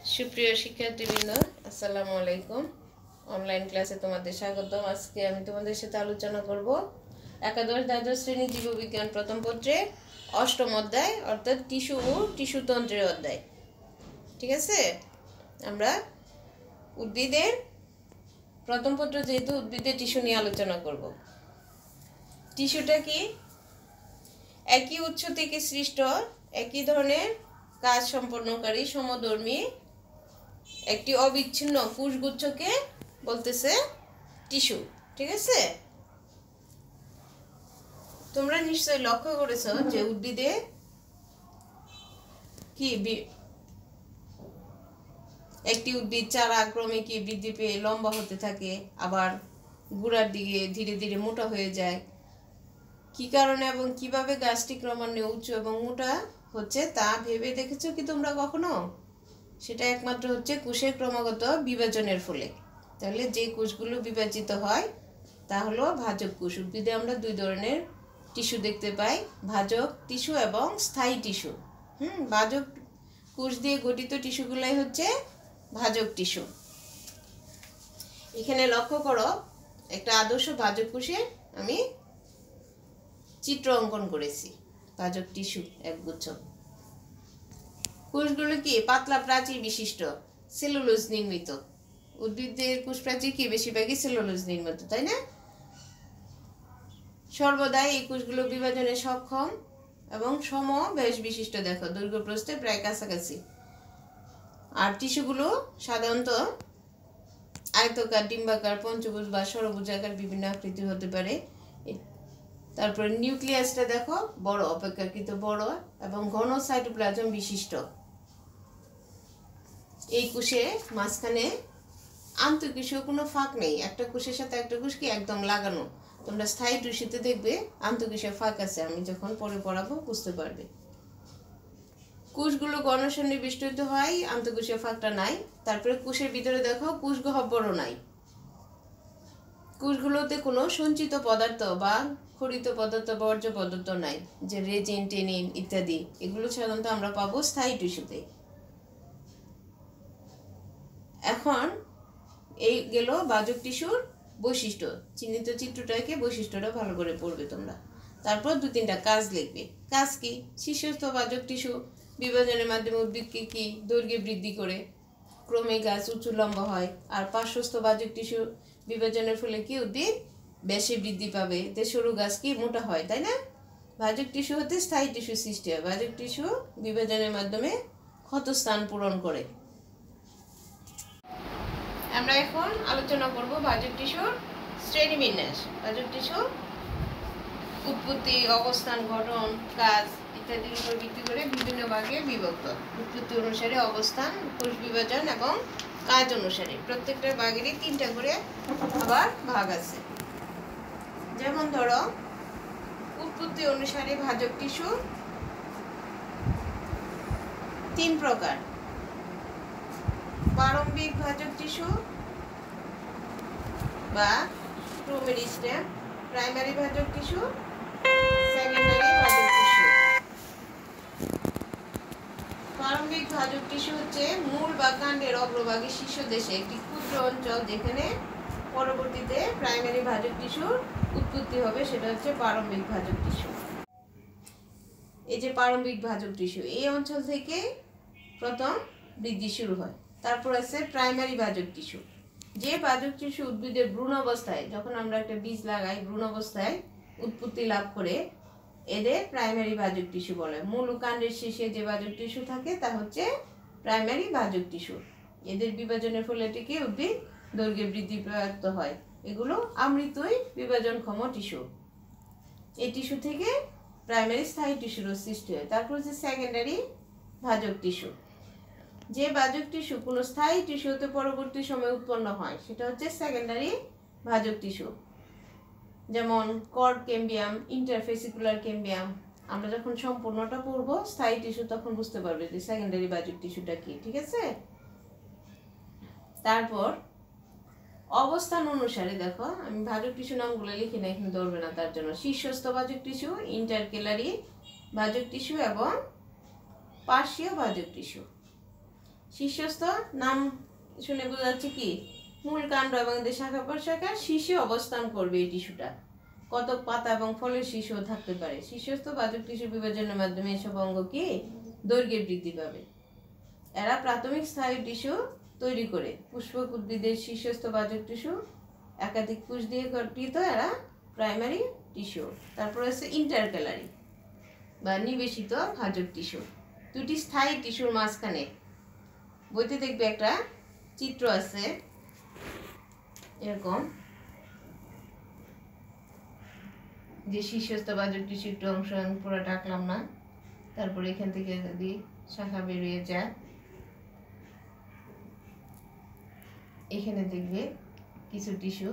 সুপ্রিয় শিক্ষার্থীবৃন্দ, আসসালামু আলাইকুম। অনলাইন ক্লাসে তোমাদের স্বাগতম। আজকে আমি তোমাদের সাথে আলোচনা করব একাদশ দ্বাদশ শ্রেণী জীববিজ্ঞান প্রথম পত্রে অষ্টম অধ্যায় অর্থাৎ টিস্যু ও টিস্যুতন্ত্রের অধ্যায়। ঠিক আছে, আমরা উদ্ভিদের প্রথম পত্র যেহেতু উদ্ভিদের টিস্যু নিয়ে আলোচনা করব। টিস্যুটা কি? একই উৎস থেকে সৃষ্ট একই ধরনের কাজ সম্পন্নকারী সমধর্মী একটি অবিচ্ছিন্ন কোষগুচ্ছকে বলতেছে টিস্যু। ঠিক আছে, তোমরা নিশ্চয়ই লক্ষ্য করেছো যে উদ্ভিদে কি একটি উদ্ভিদ চারা ক্রমে কি বৃদ্ধি পেয়ে লম্বা হতে থাকে, আবার গোড়ার দিকে ধীরে ধীরে মোটা হয়ে যায়। কি কারণে এবং কিভাবে গাছটি ক্রমান্বয়ে উঁচু এবং মোটা হচ্ছে তা ভেবে দেখেছো কি তোমরা কখনো? সেটা একমাত্র হচ্ছে কোষের ক্রমাগত বিভাজনের ফলে। তাহলে যে কোষগুলো বিভাজিত হয় তা হলো ভাজক কোষ। উদ্ভিদে আমরা দুই ধরনের টিস্যু দেখতে পাই, ভাজক টিস্যু এবং স্থায়ী টিস্যু। ভাজক কোষ দিয়ে গঠিত টিস্যুগুলাই হচ্ছে ভাজক টিস্যু। এখানে লক্ষ্য করো, একটা আদর্শ ভাজক কোষে আমি চিত্র অঙ্কন করেছি। ভাজক টিস্যু একগুচ্ছ। কোষগুলো কি পাতলা প্রাচীর বিশিষ্ট, সেলুলোজ নির্মিত। উদ্ভিদের কোষ প্রাচীর কি বেশিরভাগই সেলুলোজ নির্মিত, তাই না? সর্বদাই এই কোষগুলো বিভাজনে সক্ষম এবং সম ব্যাস বিশিষ্ট। দেখো, দৈর্ঘ্য প্রস্থে প্রায় কাছাকাছি। আর টিস্যুগুলো সাধারণত আয়তকার, ডিম্বাকার, পঞ্চভুজ বা ষড়ভুজাকার বিভিন্ন আকৃতি হতে পারে। তারপরে নিউক্লিয়াসটা দেখো বড়, অপেক্ষাকৃত বড় এবং ঘন সাইটোপ্লাজম বিশিষ্ট। এই কোষে মাঝখানে আন্তঃকোষীয় কোনো ফাঁক নেই। একটা কোষের সাথে একটা কোষ কি একদম লাগানো। তোমরা স্থায়ী টিস্যুতে দেখবে আন্তঃকোষীয় ফাঁক আছে, আমি যখন পরে পড়াবো বুঝতে পারবে। কোষগুলো গণসন্নিবেষ্টিত হয়, আন্তঃকোষীয় ফাঁকটা নাই। তারপরে কোষের ভিতরে দেখো কোষ গহ্বরও নাই। কোষগুলোতে কোনো সঞ্চিত পদার্থ বা খরিত পদার্থ, বর্জ্য পদার্থ নাই, যে রেজিন, টেনিন ইত্যাদি। এগুলো সাধারণত আমরা পাবো স্থায়ী টিস্যুতে। এখন এই গেল ভাজক টিস্যুর বৈশিষ্ট্য। চিহ্নিত চিত্রটাকে বৈশিষ্ট্যটা ভালো করে পড়বে তোমরা। তারপর দু তিনটা কাজ লিখবে। কাজ কি? শীর্ষস্থ ভাজক টিস্যু বিভাজনের মাধ্যমে উদ্ভিদকে কি দৈর্ঘ্যে বৃদ্ধি করে ক্রমে গাছ উঁচু লম্বা হয়। আর পার্শ্বস্থ ভাজক টিস্যু বিভাজনের ফলে কি উদ্ভিদ বেশি বৃদ্ধি পাবে, তে সরু গাছ কি মোটা হয়, তাই না? ভাজক টিস্যু হতে স্থায়ী টিস্যু সৃষ্টি হয়। ভাজক টিস্যু বিভাজনের মাধ্যমে ক্ষতস্থান পূরণ করে। আমরা এখন আলোচনা করব ভাজক টিস্যুর শ্রেণীবিন্যাস। ভাজক টিস্যু উৎপত্তি, অবস্থান, গঠন, কাজ ইত্যাদির উপর ভিত্তি করে বিভিন্ন ভাগে বিভক্ত। উৎপত্তি অনুসারে অবস্থান, কোষ বিভাজন এবং কাজ অনুসারে প্রত্যেকটা ভাগেরই তিনটা করে আবার ভাগ আছে। যেমন ধরো, উৎপত্তি অনুসারে ভাজক টিস্যু তিন প্রকার। প্রারম্ভিক ভাজক টিস্যু বা মেরিস্টেম, প্রাইমারি ভাজক টিস্যু, সেকেন্ডারি ভাজক টিস্যু। প্রারম্ভিক ভাজক টিস্যু হচ্ছে মূল বা কাণ্ডের অগ্রভাগের শীর্ষদেশে একটি ক্ষুদ্র অঞ্চল, যেখানে পরবর্তীতে প্রাইমারি ভাজক টিস্যুর উৎপত্তি হবে, সেটা হচ্ছে প্রারম্ভিক ভাজক টিস্যু। এই যে প্রারম্ভিক ভাজক টিস্যু, এই অঞ্চল থেকে প্রথম বৃদ্ধি শুরু হয়। তারপর আছে প্রাইমারি ভাজক টিস্যু। যে ভাজক টিস্যু উদ্ভিদের ভ্রূণ অবস্থায়, যখন আমরা একটা বীজ লাগাই, ভ্রূণ অবস্থায় উৎপত্তি লাভ করে, এদের প্রাইমারি ভাজক টিস্যু বলে। মূল কাণ্ডের শেষে যে ভাজক টিস্যু থাকে তা হচ্ছে প্রাইমারি ভাজক টিস্যু। এদের বিভাজনের ফলে এটিকে উদ্ভিদ দৈর্ঘ্যে বৃদ্ধি প্রাপ্ত হয়। এগুলো আমৃতই বিভাজনক্ষম টিস্যু। এই টিস্যু থেকে প্রাইমারি স্থায়ী টিস্যুর সৃষ্টি হয়। তারপর হচ্ছে সেকেন্ডারি ভাজক টিস্যু। যে ভাজক টিস্যু কোনো স্থায়ী টিস্যু হতে পরবর্তী সময়ে উৎপন্ন হয়, সেটা হচ্ছে সেকেন্ডারি ভাজক টিস্যু। যেমন কর্ড ক্যাম্বিয়াম, ইন্টারফেসিকুলার ক্যাম্বিয়াম। আমরা যখন সম্পূর্ণটা পড়বো স্থায়ী টিস্যু, তখন বুঝতে পারবে যে সেকেন্ডারি ভাজক টিস্যুটা কি। ঠিক আছে, তারপর অবস্থান অনুসারে দেখো, আমি ভাজক টিস্যু নামগুলো লিখি না, এখানে ধরবে না, তার জন্য শীর্ষস্থ ভাজক টিস্যু, ইন্টারকেলারি ভাজক টিস্যু এবং পার্শ্বীয় ভাজক টিস্যু। শীর্ষস্থ নাম শুনে বোঝা যাচ্ছে কি মূল কাণ্ড এবং এদের শাখা প্রশাখার শীর্ষে অবস্থান করবে এই টিস্যুটা। কতক পাতা এবং ফলের শীর্ষও থাকতে পারে। শীর্ষস্থ বাজক টিস্যু বিভাজনের মাধ্যমে এসব অঙ্গ কি দৈর্ঘ্যে বৃদ্ধি পাবে। এরা প্রাথমিক স্থায়ী টিস্যু তৈরি করে। পুষ্পক উদ্ভিদের শীর্ষস্থ বাজক টিস্যু একাধিক কোষ দিয়ে গঠিত, এরা প্রাইমারি টিস্যু। তারপর আছে ইন্টারক্যালারি বা নিবেশিত ভাজক টিস্যু। দুটি স্থায়ী টিস্যুর মাঝখানে, বইতে দেখবে একটা চিত্র আছে এরকম, যে শীর্ষস্থ বাজক টিস্যু একটু অংশ আমি পুরো ডাকলাম না, তারপরে এখান থেকে যদি শাখা বেরিয়ে যায়, এখানে দেখবে কিছু টিস্যু,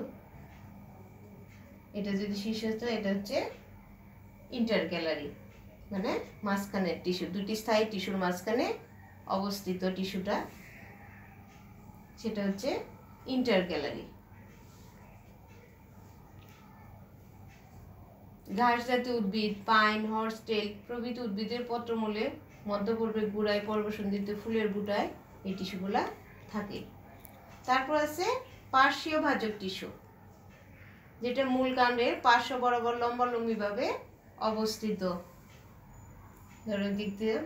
এটা যদি শীর্ষস্থ, এটা হচ্ছে ইন্টারক্যালারি, মানে মাঝখানের টিস্যু, দুটি স্থায়ী টিস্যুর মাঝখানে অবস্থিত টিস্যুটা, সেটা হচ্ছে ইন্টারক্যালারি। ঘাস জাতীয় উদ্ভিদ, পাইন, হর্সটেল প্রভৃতি উদ্ভিদের পত্রমূলে, মধ্যপর্বে গুড়ায়, পর্বসন্ধিতে ফুলের বুটায় এই টিস্যুগুলা থাকে। তারপর আছে পার্শ্বীয় ভাজক টিস্যু, যেটা মূল কাণ্ডের পার্শ্ব বরাবর লম্বালম্বিভাবে অবস্থিত। ধরো দিক দিয়ে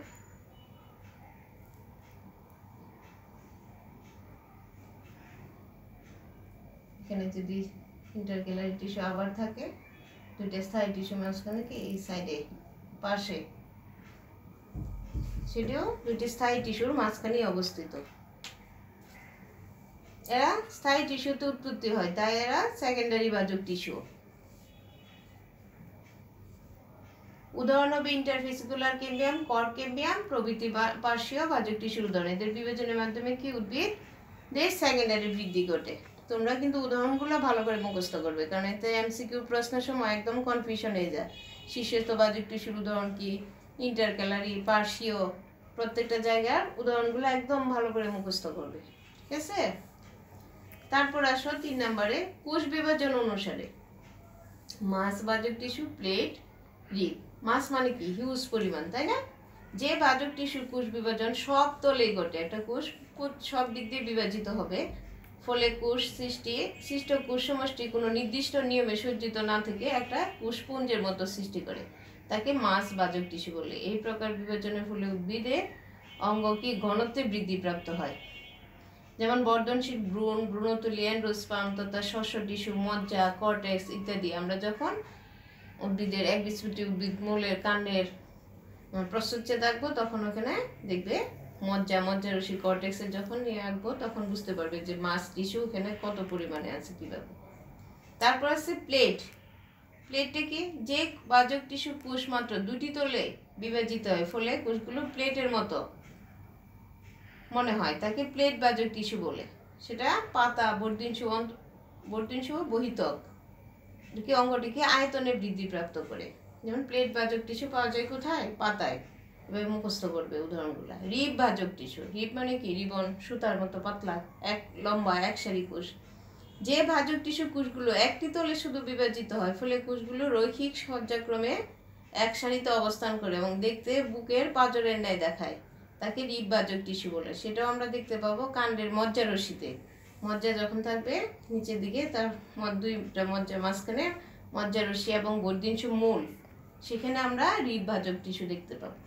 এখানে যদি ইন্টারক্যালারি টিস্যু আবার থাকে, দুইটা স্থায়ী টিস্যু মাঝখানে কি এই সাইডে পাশে, সেটাও দুইটি স্থায়ী টিস্যুর মাঝখানে অবস্থিত। এরা স্থায়ী টিস্যুতে উৎপত্তি হয়, তাই এরা সেকেন্ডারি ভাজক টিস্যু। উদাহরণ হবে ইন্টারফেসিকুলার ক্যাম্বিয়াম, কর্ক ক্যাম্বিয়াম প্রভৃতি পার্শ্বীয় ভাজক টিস্যুর উদাহরণ। এদের বিভাজনের মাধ্যমে কি উদ্ভিদের সেকেন্ডারি বৃদ্ধি ঘটে। তোমরা কিন্তু উদাহরণগুলো ভালো করে মুখস্থ করবে, কারণ এতে এমসিকিউ প্রশ্নের সময় একদম কনফিউশন হয়ে যায়। শীর্ষস্থ বাজক টিস্যুর উদাহরণ কি, ইন্টারক্যালারি, পার্শ্বীয়, প্রত্যেকটা জায়গার উদাহরণগুলো একদম ভালো করে মুখস্থ করবে, ঠিক আছে। তারপর আসো 3 নম্বরে, কোষ বিভাজন অনুসারে মাস বাজক টিস্যু, প্লেট, রিব। মাস মানে কি হিউজ পরিমাণ, তাই না। যে বাজক টিস্যুর কোষ বিভাজন সব তলেই ঘটে, একটা কোষ সব দিক দিয়ে বিভাজিত হবে, ফলে কোষ সৃষ্ট কোষ সমষ্টি কোনো নির্দিষ্ট নিয়মে সজ্জিত না থেকে একটা কোষপুঞ্জের মতো সৃষ্টি করে, তাকে মাস বাজক টিস্যু বলে। এই প্রকার বিভাজনের ফলে উদ্ভিদের অঙ্গ কি ঘনত্বে বৃদ্ধিপ্রাপ্ত হয়, যেমন বর্ধনশীল ভ্রূণ, ভ্রূণথলি, এন্ডোস্পার্ম তথা শস্য টিস্যু, মজ্জা, কর্টেক্স ইত্যাদি। আমরা যখন উদ্ভিদের একবীজপত্রী উদ্ভিদ মূলের কাণ্ডের প্রস্তুচ্ছেদ আঁকবো, তখন ওখানে দেখবে মজ্জারসি, কর্টেক্সের যখন নিয়ে আঁকবো, তখন বুঝতে পারবে যে মাস টিস্যু ওখানে কত পরিমাণে আছে কিভাবে। তারপর আছে প্লেট। প্লেটটা কি, যে বাজক টিস্যু কোষ মাত্র দুটি তলে বিভাজিত হয়, ফলে কোষগুলো প্লেটের মতো মনে হয়, তাকে প্লেট বাজক টিস্যু বলে। সেটা পাতা, বর্ধিষ্ণু বহিতক অঙ্গটিকে আয়তনে বৃদ্ধিপ্রাপ্ত করে। যেমন প্লেট বাজক টিস্যু পাওয়া যায় কোথায়, পাতায়। এভাবে মুখস্থ করবে উদাহরণগুলো। রিব ভাজক টিস্যু, রিব মানে কি রিবন, সুতার মতো পাতলা, এক লম্বা এক সারি কোষ। যে ভাজক টিস্যু কোষগুলো একটি তলে শুধু বিভাজিত হয়, ফলে কোষগুলো রৈখিক সজ্জাক্রমে এক সারিতে অবস্থান করে এবং দেখতে বুকের পাঁজরের ন্যায় দেখায়, তাকে রিব ভাজক টিস্যু বলে। সেটাও আমরা দেখতে পাবো কাণ্ডের মজ্জারসিতে। মজ্জা যখন থাকবে নিচের দিকে, তার দুইটা মজ্জার মাঝখানে মজ্জারসি এবং বর্ধিষ্ণু মূল, সেখানে আমরা রিব ভাজক টিস্যু দেখতে পাবো।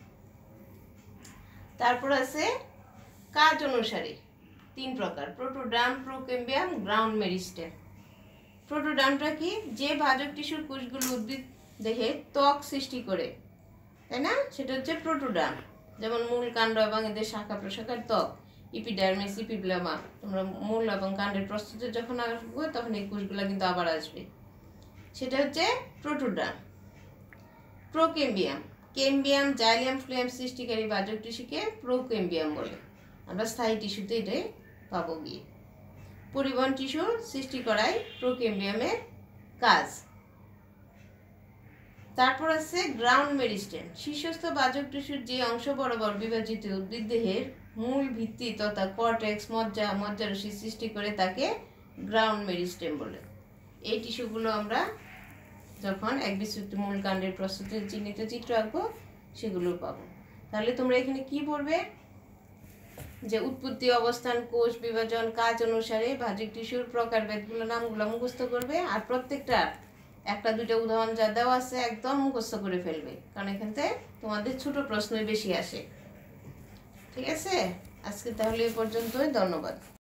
তারপর আছে কাজ অনুসারে 3 প্রকার, প্রোটোডার্ম, প্রোকেম্বিয়াম, গ্রাউন্ড মেরিস্টেম। প্রোটোডার্মটা কি, যে ভাজক টিস্যুর কোষগুলো উদ্ভিদ দেহে ত্বক সৃষ্টি করে, তাই না, সেটা হচ্ছে প্রোটোডার্ম। যেমন মূল, কাণ্ড এবং এদের শাখা প্রশাখার ত্বক, ইপিডার্মিস, ইপিপ্লাজমা। তোমরা মূল এবং কাণ্ডের প্রস্তুতি যখন আসবে, তখন এই কোষগুলো কিন্তু আবার আসবে, সেটা হচ্ছে protoderm. Procambium, cambium, xylem, phloem সৃষ্টিকারী ভাজক টিস্যুকে প্রোকেম্বিয়াম বলে। আমরা স্থায়ী টিস্যুতে এটাই পাবো গিয়ে। পরিবহন টিস্যু সৃষ্টি করাই প্রোকেম্বিয়ামের কাজ। তারপর আছে গ্রাউন্ড মেরিস্টেম। শীর্ষস্থ ভাজক টিস্যুর যে অংশ বরাবর বিভাজিত উদ্ভিদ দেহের মূল ভিত্তি তথা কর্টেক্স, মজ্জারসি সৃষ্টি করে, তাকে গ্রাউন্ড মেরিস্টেম বলে। এই টিস্যুগুলো আমরা যখন একবীজপত্রী মূল কাণ্ডের প্রস্তুতির চিহ্নিত চিত্র আঁকবো, সেগুলো পাবো। তাহলে তোমরা এখানে কি পড়বে, যে উৎপত্তি, অবস্থান, কোষ বিভাজন, কাজ অনুসারে ভাজিক টিস্যুর প্রকারভেদগুলো নামগুলো মুখস্থ করবে, আর প্রত্যেকটা একটা দুটো উদাহরণ যা দেওয়া আছে একদম মুখস্থ করে ফেলবে, কারণ এখানতে তোমাদের ছোট প্রশ্নই বেশি আসে। ঠিক আছে, আজকে তাহলে এই পর্যন্তই। ধন্যবাদ।